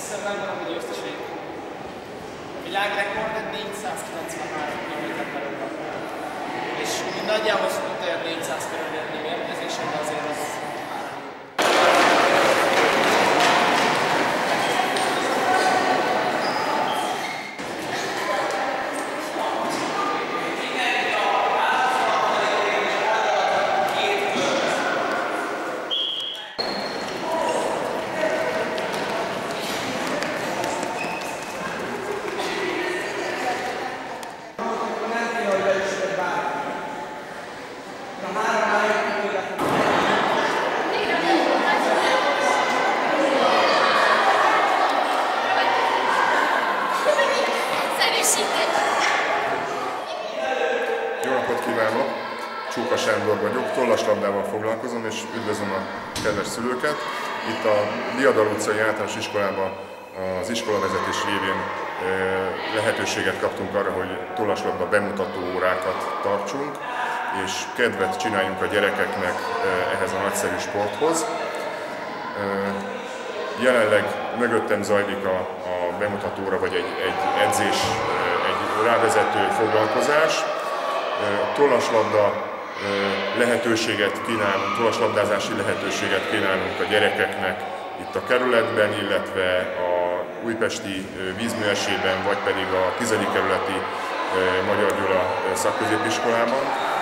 hiszem megvan a győzteség. A világrekord 493 km/h. És nagyjából szokott olyan 400 körül lenni mérkőzésen, de azért az Jó napot kívánok! Csóka Sándor vagyok, tollaslabdával foglalkozom és üdvözlöm a kedves szülőket. Itt a Diadal utcai általános iskolában az iskolavezetés révén lehetőséget kaptunk arra, hogy tollaslabda bemutató órákat tartsunk, és kedvet csináljunk a gyerekeknek ehhez a nagyszerű sporthoz. Jelenleg mögöttem zajlik a bemutatóra, vagy egy edzés, egy rávezető foglalkozás. A tollaslabda lehetőséget kínálunk, tollaslabdázási lehetőséget kínálunk a gyerekeknek itt a kerületben, illetve a újpesti vízműesében, vagy pedig a 10. kerületi Magyar Gyula szakközépiskolában.